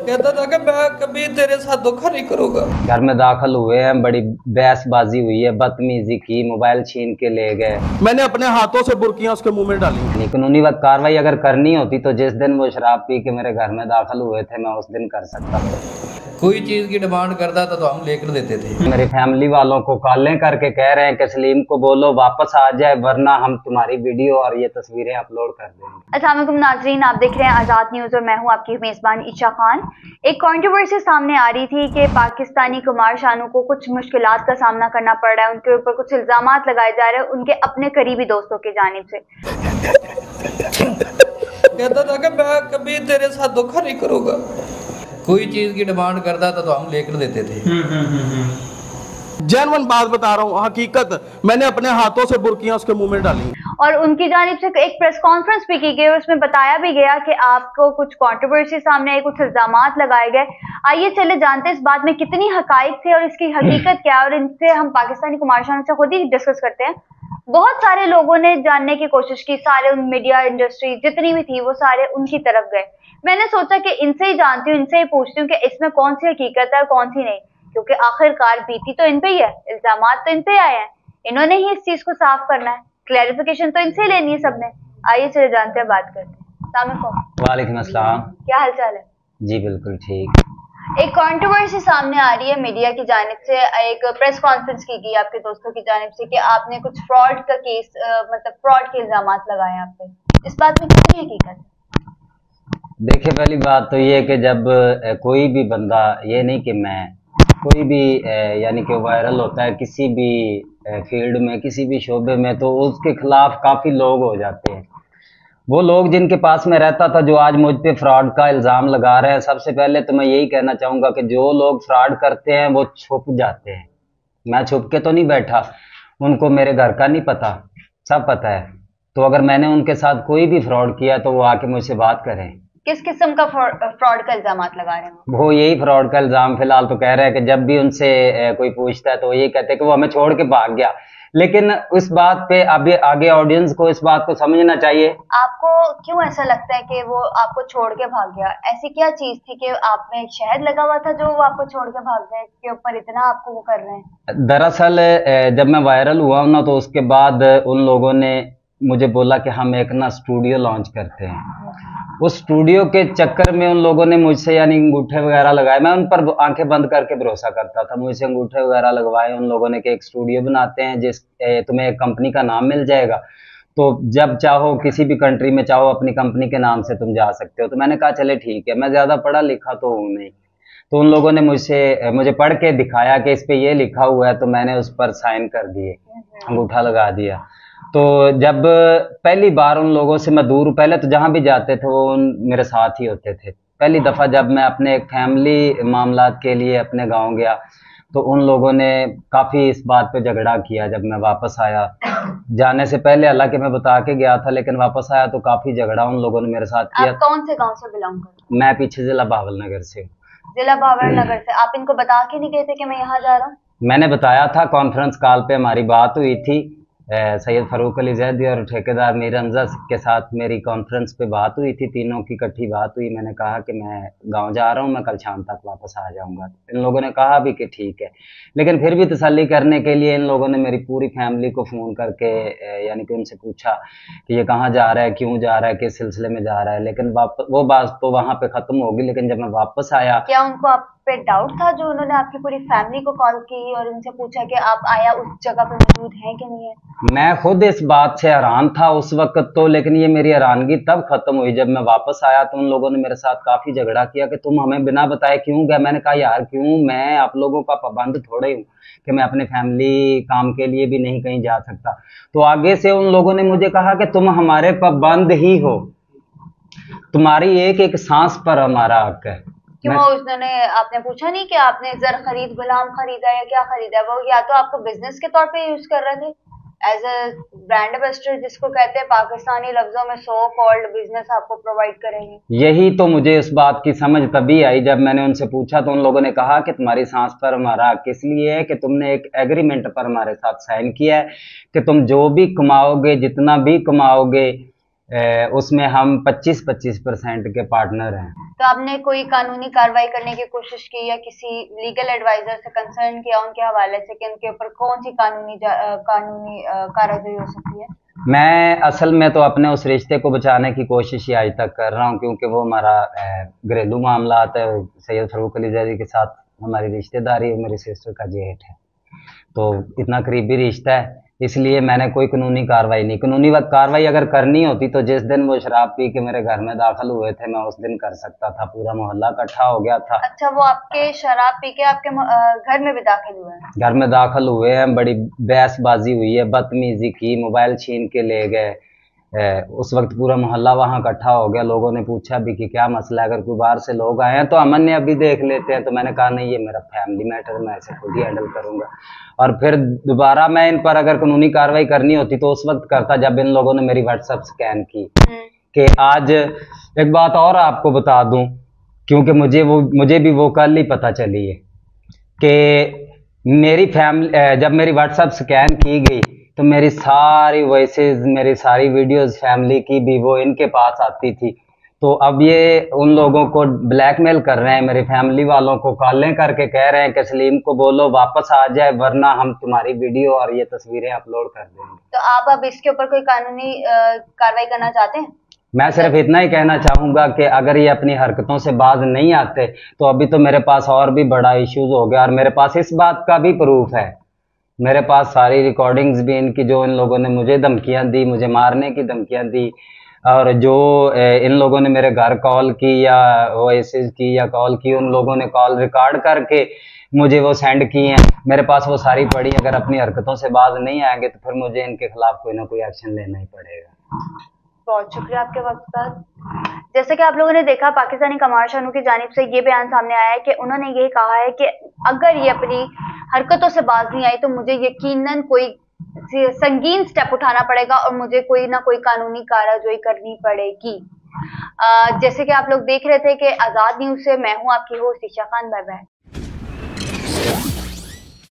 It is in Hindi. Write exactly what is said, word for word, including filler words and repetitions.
कहता था कि मैं कभी तेरे साथ धोखा नहीं करूंगा। घर में दाखिल हुए हैं, बड़ी बहसबाजी हुई है, बदतमीजी की, मोबाइल छीन के ले गए। मैंने अपने हाथों से बुर्कियां उसके मुंह में डाली। कानूनी वक्त कार्रवाई अगर करनी होती तो जिस दिन वो शराब पी के मेरे घर में दाखिल हुए थे मैं उस दिन कर सकता था। कोई चीज की डिमांड करता था तो हम लेकर देते थे। मेरी फैमिली वालों को कॉलें करके कह रहे हैं कि सलीम को बोलो वापस आ जाए वरना हम तुम्हारी वीडियो और ये तस्वीरें अपलोड कर देंगे। अस्सलाम वालेकुम नाजरीन, आप देख रहे हैं आज़ाद न्यूज़ और मैं हूं आपकी मेज़बान ईशा खान। एक कंट्रोवर्सी सामने आ रही थी कि पाकिस्तानी कुमार शानू को कुछ मुश्किलात का सामना करना पड़ रहा है, उनके ऊपर कुछ इल्जामात लगाए जा रहे हैं उनके अपने करीबी दोस्तों की जानिब से। कहता था कि मैं कभी तेरे साथ धोखा नहीं करूंगा। कोई चीज की डिमांड करता था तो हम लेकर देते थे। जेन्युइन बात बता रहा हूँ, हकीकत। मैंने अपने हाथों से बुर्कियां उसके मुंह में डाली और उनकी जानिब से एक प्रेस कॉन्फ्रेंस भी की गई और उसमें बताया भी गया कि आपको कुछ कंट्रोवर्सी सामने आई, कुछ इल्जामात लगाए गए। आइए चले जानते हैं इस बात में कितनी हकाइक थे और इसकी हकीकत क्या है, और इनसे हम पाकिस्तानी कुमार शानू से खुद ही डिस्कस करते हैं। बहुत सारे लोगों ने जानने की कोशिश की, सारे मीडिया इंडस्ट्री जितनी भी थी वो सारे उनकी तरफ गए। मैंने सोचा कि इनसे ही जानती हूँ, इनसे ही पूछती हूँ कि इसमें कौन सी हकीकत है और कौन सी नहीं, क्योंकि आखिरकार बीती तो इन पे ही है, इल्जामात तो इन पे आए हैं, इन्होंने ही इस चीज को साफ करना है, क्लैरिफिकेशन तो इनसे ही लेनी है सबने। आइए चले जानते हैं, बात करते हैं। अस्सलाम वालेकुम। वालेकुम अस्सलाम। क्या हाल चाल है? जी बिल्कुल ठीक। एक कंट्रोवर्सी सामने आ रही है मीडिया की जानिब से, एक प्रेस कॉन्फ्रेंस की गई आपके दोस्तों की जानिब से कि आपने कुछ फ्रॉड का केस, मतलब फ्रॉड के इल्जामात लगाए आप पे। इस बात में कितनी हकीकत है? देखिए पहली बात तो ये कि जब कोई भी बंदा, ये नहीं कि मैं, कोई भी यानी कि वायरल होता है किसी भी फील्ड में, किसी भी शोबे में, तो उसके खिलाफ काफ़ी लोग हो जाते हैं। वो लोग जिनके पास में रहता था जो आज मुझ पे फ्रॉड का इल्ज़ाम लगा रहे हैं, सबसे पहले तो मैं यही कहना चाहूँगा कि जो लोग फ्रॉड करते हैं वो छुप जाते हैं। मैं छुप के तो नहीं बैठा, उनको मेरे घर का नहीं पता, सब पता है। तो अगर मैंने उनके साथ कोई भी फ्रॉड किया तो वो आके मुझसे बात करें। किस किस्म का फ्रॉड का इल्जामात लगा रहे हैं वो? यही फ्रॉड का इल्जाम फिलहाल तो कह रहे हैं कि जब भी उनसे कोई पूछता है तो ये कहते हैं कि वो हमें छोड़ के भाग गया। लेकिन उस बात पे अभी आगे ऑडियंस को इस बात को समझना चाहिए। आपको क्यों ऐसा लगता है कि वो आपको छोड़ के भाग गया? ऐसी क्या चीज थी कि आप में शहद लगा हुआ था जो वो आपको छोड़ के भाग गए, के ऊपर इतना आपको वो कर रहे हैं? दरअसल जब मैं वायरल हुआ ना तो उसके बाद उन लोगों ने मुझे बोला कि हम एक ना स्टूडियो लॉन्च करते हैं। उस स्टूडियो के चक्कर में उन लोगों ने मुझसे यानी अंगूठे वगैरह लगाए। मैं उन पर आंखें बंद करके भरोसा करता था। मुझसे अंगूठे वगैरह लगवाए उन लोगों ने कि एक स्टूडियो बनाते हैं जिस तुम्हें एक कंपनी का नाम मिल जाएगा, तो जब चाहो किसी भी कंट्री में चाहो अपनी कंपनी के नाम से तुम जा सकते हो। तो मैंने कहा चले ठीक है, मैं ज़्यादा पढ़ा लिखा तो हूँ नहीं। तो उन लोगों ने मुझसे मुझे पढ़ के दिखाया कि इस पर ये लिखा हुआ है, तो मैंने उस पर साइन कर दिए, अंगूठा लगा दिया। तो जब पहली बार उन लोगों से मैं दूर, पहले तो जहाँ भी जाते थे वो मेरे साथ ही होते थे। पहली दफ़ा जब मैं अपने एक फैमिली मामलात के लिए अपने गांव गया तो उन लोगों ने काफ़ी इस बात पे झगड़ा किया। जब मैं वापस आया, जाने से पहले हालांकि मैं बता के गया था, लेकिन वापस आया तो काफ़ी झगड़ा उन लोगों ने मेरे साथ किया। आप कौन से गाँव से बिलोंग करते हैं? मैं पीछे जिला बावल नगर से। जिला बावल नगर से। आप इनको बता के नहीं गए थे कि मैं यहाँ जा रहा हूँ? मैंने बताया था, कॉन्फ्रेंस कॉल पे हमारी बात हुई थी। सैयद फ़ारूक अली जैदी और ठेकेदार मीर हमजा के साथ मेरी कॉन्फ्रेंस पे बात हुई थी, तीनों की इकट्ठी बात हुई। मैंने कहा कि मैं गांव जा रहा हूं, मैं कल शाम तक वापस आ जाऊंगा। इन लोगों ने कहा भी कि ठीक है, लेकिन फिर भी तसल्ली करने के लिए इन लोगों ने मेरी पूरी फैमिली को फ़ोन करके यानी कि उनसे पूछा कि ये कहाँ जा रहा है, क्यों जा रहा है, किस सिलसिले में जा रहा है। लेकिन वापस वो बात तो वहाँ पर ख़त्म होगी। लेकिन जब मैं वापस आया, क्या उनको आप पे डाउट था जो उन्होंने आपकी पूरी फैमिली को कॉल की और उनसे पूछा कि आप आया उस जगह पे मौजूद हैं कि नहीं है? मैं खुद इस बात से हैरान था उस वक्त तो, लेकिन ये मेरी हैरानगी तब खत्म हुई जब मैं वापस आया तो उन लोगों ने मेरे साथ काफी झगड़ा किया कि तुम हमें बिना बताए क्यों गए। मैंने कहा यार क्यों, मैं आप लोगों का पाबंद थोड़े हूँ कि मैं अपने फैमिली काम के लिए भी नहीं कहीं जा सकता। तो आगे से उन लोगों ने मुझे कहा कि तुम हमारे पाबंद ही हो, तुम्हारी एक एक सांस पर हमारा हक है। क्यों उसने, आपने पूछा नहीं कि आपने जर खरीद गुलाम खरीदा या क्या खरीदा? वो या तो आपको बिजनेस के तौर पे यूज कर रहे थे एज अ ब्रांड एम्बेसडर, जिसको कहते हैं पाकिस्तानी लफ्जों में सो कॉल्ड बिजनेस आपको प्रोवाइड करेंगे। यही तो मुझे इस बात की समझ तभी आई जब मैंने उनसे पूछा तो उन लोगों ने कहा कि तुम्हारी सांस पर हमारा हक इसलिए है कि तुमने एक एग्रीमेंट पर हमारे साथ साइन किया है कि तुम जो भी कमाओगे, जितना भी कमाओगे, उसमें हम पच्चीस पच्चीस परसेंट के पार्टनर हैं। तो आपने कोई कानूनी कार्रवाई करने की कोशिश की या किसी लीगल एडवाइजर से कंसर्न किया उनके हवाले से कि उनके ऊपर कौन सी कानूनी कानूनी कार्रवाई हो सकती है? मैं असल में तो अपने उस रिश्ते को बचाने की कोशिश ही आज तक कर रहा हूँ, क्योंकि वो हमारा घरेलू मामला आता है। सैयद फारूक अली जैदी के साथ हमारी रिश्तेदारी है, मेरी सिस्टर का जेठ है, तो इतना करीबी रिश्ता है, इसलिए मैंने कोई कानूनी कार्रवाई नहीं। कानूनी कार्रवाई अगर करनी होती तो जिस दिन वो शराब पी के मेरे घर में दाखिल हुए थे मैं उस दिन कर सकता था, पूरा मोहल्ला इकट्ठा हो गया था। अच्छा, वो आपके शराब पी के आपके घर में भी दाखिल हुए हैं? घर में दाखिल हुए हैं, बड़ी बहसबाजी हुई है, बदतमीजी की, मोबाइल छीन के ले गए। उस वक्त पूरा मोहल्ला वहाँ इकट्ठा हो गया। लोगों ने पूछा भी कि क्या मसला है, अगर कोई बाहर से लोग आए हैं तो अमन ने अभी देख लेते हैं। तो मैंने कहा नहीं, ये मेरा फैमिली मैटर, मैं ऐसे खुद ही हैंडल करूंगा। और फिर दोबारा मैं इन पर अगर कानूनी कार्रवाई करनी होती तो उस वक्त करता जब इन लोगों ने मेरी व्हाट्सएप स्कैन की। कि आज एक बात और आपको बता दूं, क्योंकि मुझे वो मुझे भी वो कल ही पता चली है कि मेरी फैमिली, जब मेरी व्हाट्सएप स्कैन की गई तो मेरी सारी वॉइसेस, मेरी सारी वीडियोस फैमिली की भी वो इनके पास आती थी। तो अब ये उन लोगों को ब्लैकमेल कर रहे हैं, मेरी फैमिली वालों को कॉलें करके कह रहे हैं कि सलीम को बोलो वापस आ जाए, वरना हम तुम्हारी वीडियो और ये तस्वीरें अपलोड कर देंगे। तो आप अब इसके ऊपर कोई कानूनी कार्रवाई करना चाहते हैं? मैं सिर्फ इतना ही कहना चाहूंगा कि अगर ये अपनी हरकतों से बाज नहीं आते तो अभी तो मेरे पास और भी बड़ा इश्यूज हो गया। और मेरे पास इस बात का भी प्रूफ है, मेरे पास सारी रिकॉर्डिंग्स भी इनकी, जो इन लोगों ने मुझे धमकियां दी, मुझे मारने की धमकियां दी, और जो इन लोगों ने मेरे घर कॉल की या वॉइसेस की या कॉल की, उन लोगों ने कॉल रिकॉर्ड करके मुझे वो सेंड की हैं। मेरे पास वो सारी पड़ी। अगर अपनी हरकतों से बाज नहीं आएंगे तो फिर मुझे इनके खिलाफ कोई ना कोई एक्शन लेना ही पड़ेगा। बहुत शुक्रिया आपके वक्त का। जैसे कि आप लोगों ने देखा, पाकिस्तानी कमार शानू की जानिब से ये बयान सामने आया है कि उन्होंने ये कहा है कि अगर ये अपनी हरकतों से बाज नहीं आई तो मुझे यकीनन कोई संगीन स्टेप उठाना पड़ेगा और मुझे कोई ना कोई कानूनी कार्रवाई करनी पड़ेगी। जैसे कि आप लोग देख रहे थे कि आजाद न्यूज से मैं हूं आपकी host Isha Khan. Bye bye.